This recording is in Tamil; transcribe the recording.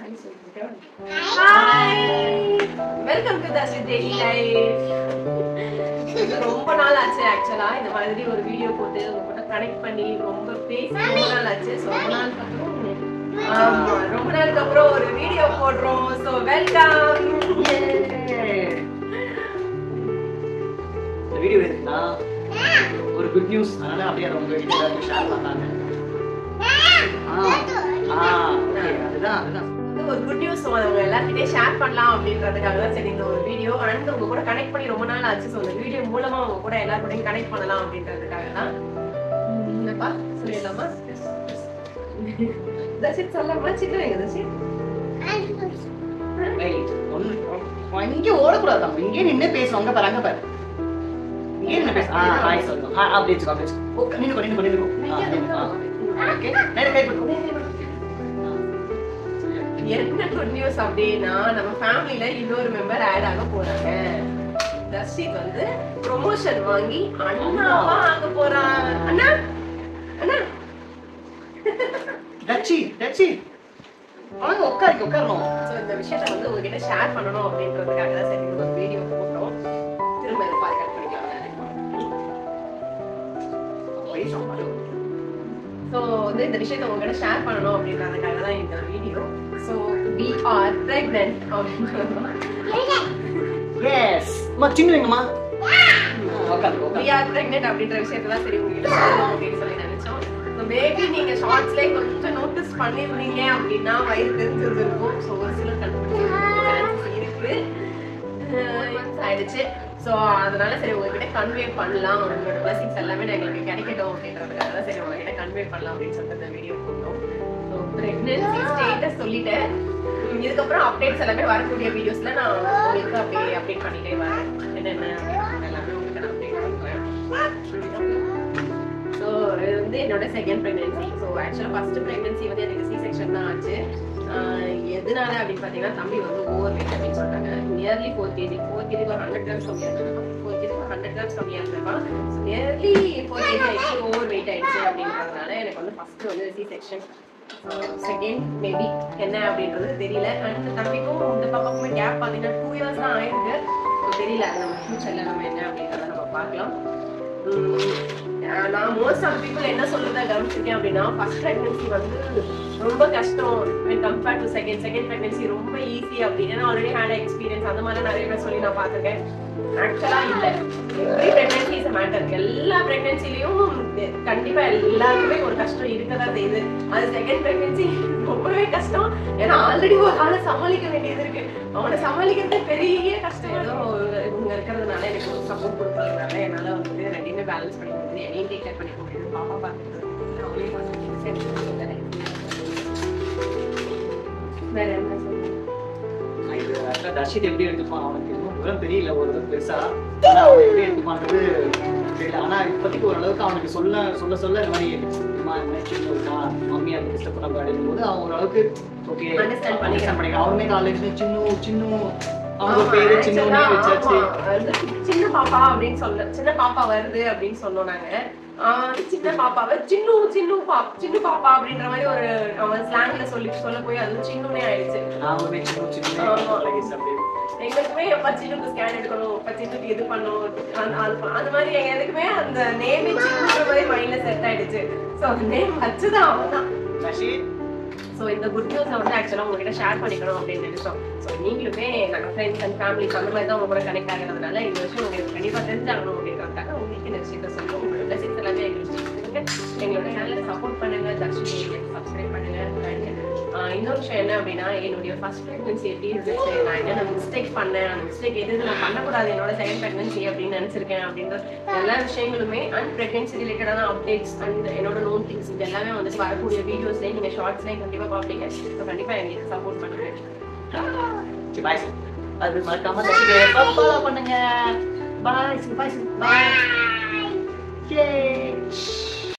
Hi! Welcome to Dashi Daily Life. ரொம்ப நாள் ஆச்சு ஆக்சுவலா இந்த மாதிரி ஒரு வீடியோ போட்டு உங்க கூட கனெக்ட் பண்ணி ரொம்ப பேசி ரொம்ப நாள் ஆச்சு. சோ ரொம்ப நாளுக்கு அப்புறம் ஒரு வீடியோ போடுறோம். So welcome. இந்த வீடியோ எடுத்தா ஒரு குட் நியூஸ், அதனால அப்படியே அதை உங்க கிட்ட எல்லாரும் ஷேர் பண்ணாங்க. அதுதான் ஒரு குட் நியூஸ் அவங்க எல்லார்கிட்டயும் ஷேர் பண்ணலாம் அப்படின்றதுக்காக தான் சரி இந்த ஒரு வீடியோ அண்ட் உங்க கூட கனெக்ட் பண்ணி ரொம்ப நாள் ஆச்சு. ஸோ இந்த வீடியோ மூலமா உங்க கூட எல்லாரும் கூடயும் கனெக்ட் பண்ணலாம் அப்படின்றதுக்காக தான். என்னப்பா சொல்லிடலாமா? தர்ஷித் சொல்லலாமா? சின்ன வைங்க தர்ஷித். இங்க ஓடக்கூடாது, இங்கே நின்று பேசுவாங்க பாரு, அங்க பாரு, இங்கே நின்று பேச. ஹாய் சொல்லணும். அப்படியே வச்சுக்கோ, நின்று ஓகே. நேரா கை போடு. என்ன குட் நியூஸ் அப்படின்னா நம்ம ஃபேமிலில இன்னொரு மெம்பர் ஆட் ஆக போறாங்க. தர்ஷித் வந்து ப்ரொமோஷன் வாங்கி அண்ணாவா ஆக போறான். அண்ணா அண்ணா டச்சி வாங்க உட்காரணும். சோ இந்த விஷயத்தை வந்து உங்ககிட்ட ஷேர் பண்ணணும் அப்படின்றதுக்காக தான் சரி ஒரு வீடியோ போட்டோம். திரும்ப இதை பாருங்க பண்ணிக்கலாம். சோ வந்து இந்த விஷயத்தை உங்ககிட்ட ஷேர் பண்ணணும் அப்படின்றதுக்காக தான் இந்த video. So we are pregnant. Yes. மா சின்னங்கம்மா. We are pregnant அப்படின்ற விஷயத்தை தான் சரி உங்ககிட்ட சொல்லணும் அப்படின்னு சொல்லி நினைச்சோம். So maybe நீங்க ஷார்ட்ஸ்ல கொஞ்சம் நோட்டீஸ் பண்ணிருந்தீங்க அப்படின்னா வயிறு தெரிஞ்சிருக்கும். So ஒரு சில கன்ஃபியூஷன் இருக்கு. ஆயிடுச்சு. சோ அதனால சரி உங்ககிட்ட கன்வே பண்ணலாம், உங்களோட பிளஸிங்ஸ் எல்லாமே எங்களுக்கு கிடைக்கட்டும் அப்படின்றதுக்காக தான் சரி உங்ககிட்ட கன்வே பண்ணலாம் அப்படின்னு சொல்லிட்டு இந்த வீடியோ போட்டோம். ஸோ பிரெக்னன்சி ஸ்டேட்டஸ் சொல்லிட்டேன். இதுக்கப்புறம் அப்டேட்ஸ் எல்லாமே வரக்கூடிய வீடியோஸ்ல நான் உங்களுக்கு அப்படியே அப்டேட் பண்ணிட்டே வரேன். என்னென்ன எல்லாமே உங்களுக்கு நான் அப்டேட் பண்ணுறேன். ஸோ இது வந்து என்னோட செகண்ட் பிரெக்னன்சி. ஸோ ஆக்சுவலாக ஃபர்ஸ்ட் பிரெக்னன்சி வந்து எனக்கு சி செக்ஷன் தான் ஆச்சு. எதனால அப்படின்னு பார்த்தீங்கன்னா தம்பி வந்து ஓவர் வெயிட் அப்படின்னு சொல்லிட்டாங்க. நியர்லி 4 kg 100 grams கம்மியாக இருந்தேன். 4 kg 100 grams கம்மியாக இருந்தேன். நியர்லி 4 kg ஆயிடுச்சு, ஓவர் வெயிட் ஆயிடுச்சு அப்படின்றதுனால எனக்கு வந்து ஃபர்ஸ்ட் வந்து சி செக்ஷன். செகண்ட் மேபி என்ன அப்படின்றது தெரியல. அண்ட் தம்பிக்கும் இந்த பாப்பாக்குமே கேப் பார்த்தீங்கன்னா 2 years தான் ஆயிருக்கு. தெரியல நம்ம ஃபியூச்சர்ல நம்ம என்ன அப்படின்றத நம்ம பார்க்கலாம். நான் மோஸ்ட் ஆஃப் பீப்புள் என்ன சொல்றதா கவனிச்சிருக்கேன் அப்படின்னா ஃபர்ஸ்ட் பிரெக்னன்சி வந்து ரொம்ப கஷ்டம் கம்பேர்ட் டு செகண்ட் பிரெக்னன்சி ரொம்ப ஈஸி அப்படின்னு ஆல்ரெடி ஹேட் எக்ஸ்பீரியன்ஸ் அந்த மாதிரி நிறைய பேர் சொல்லி நான் பார்த்துருக்கேன். ஆக்சுவலா இல்ல, எவ்ரி பிரெக்னன்சி இஸ் மேட்டர். எல்லா பிரெக்னன்சிலையும் கண்டிப்பா எல்லாருக்குமே ஒரு கஷ்டம் இருக்கதான் செய்யுது. அது செகண்ட் பிரெக்னன்சி ரொம்பவே கஷ்டம். ஏன்னா ஆல்ரெடி ஒரு ஆளை சமாளிக்க வேண்டியது இருக்கு. அவனை சமாளிக்கிறது பெரிய கஷ்டம். ஏதோ இவங்க இருக்கிறதுனால எனக்கு ஒரு சப்போர்ட் கொடுக்கறதுனால என்னால வந்து ரெண்டையுமே பேலன்ஸ் பண்ணி முடியுது. என்னையும் டேக் கேர் பண்ணி முடியுது. பாப்பா பார்த்துட்டு அவளையும் பார்த்துட்டு வேற என்ன சொல்லுங்க. தர்ஷித் எப்படி எடுத்துப்பான் அவனுக்கு இன்னும் விவரம் தெரியல, ஓரளவுக்கு பெருசா. ஆனா அவன் எப்படி எடுத்துப்பான்றது தெரியல. ஆனா இப்போதைக்கு ஓரளவுக்கு அவனுக்கு சொல்ல இந்த மாதிரி இருக்கா மம்மியா டிஸ்டர்ப் பண்ண அப்படிங்கும் போது அவன் ஓரளவுக்கு ஓகே அண்டர்ஸ்டாண்ட் பண்ணிக்கிறான். அவனுமே காலேஜ்ல சின்ன அவங்க பேரு சின்ன வச்சாச்சு. சின்ன பாப்பா அப்படின்னு சின்ன பாப்பா வருது அப்படின்னு சொன்னோம் நாங்க. சின்ன பாப்பாவை சின்ன பாப்பா அப்படின்ற மாதிரி ஒரு அவன் ஸ்லாங்ல சொல்ல போய் அது சின்னே ஆயிடுச்சு. எங்களுக்குமே எப்ப சின்னுக்கு ஸ்கேன் எடுக்கணும், எப்ப சின்னுக்கு இது பண்ணணும், அந்த மாதிரி எங்களுக்குமே அந்த நேம் சின்ன மாதிரி மைண்ட்ல செட் ஆயிடுச்சு. சோ அந்த நேம் வச்சுதான் அவன் தான். ஸோ இந்த குட் நியூஸ் வந்து ஆக்சுவலாக உங்ககிட்ட ஷேர் பண்ணிக்கணும் அப்படின்னு நினைச்சோம். ஸோ நீங்களுமே நாங்கள் ஃப்ரெண்ட்ஸ் அண்ட் ஃபேமிலிஸ் அந்த மாதிரி தான் உங்க கூட கனெக்ட் ஆகிறதுனால இந்த விஷயம் உங்களுக்கு கண்டிப்பாக தெரிஞ்சாகணும் அப்படின்றதுக்காக உங்களுக்கு இந்த விஷயத்த சொல்லுவோம். உங்களோட பிளஸிங்ஸ் எல்லாமே எங்களோட சேனலை சப்போர்ட் பண்ணுங்க, தர்ஷினி சப்ஸ்கிரைப் பண்ணுங்க. இன்னொரு விஷயம் என்ன அப்படின்னா என்னுடைய ஃபர்ஸ்ட் பிரெக்னன்சி எப்படி இருந்துச்சு, நான் என்னென்ன மிஸ்டேக் பண்ணேன், அந்த மிஸ்டேக் எது நான் பண்ணக்கூடாது என்னோட செகண்ட் பிரெக்னன்சி அப்படின்னு நினைச்சிருக்கேன் அப்படின்ற எல்லா விஷயங்களுமே அண்ட் பிரெக்னன்சி ரிலேட்டடான அப்டேட்ஸ் அண்ட் என்னோட நோன் திங்ஸ் இது எல்லாமே வந்து வரக்கூடிய வீடியோஸ்லேயே நீங்கள் ஷார்ட்ஸ்லேயே கண்டிப்பாக பார்ப்பீங்க. ஸோ கண்டிப்பாக எங்களுக்கு சப்போர்ட் பண்ணுங்க. அது மறக்காம ஃபாலோ பண்ணுங்க. பாய் பாய் பாய்.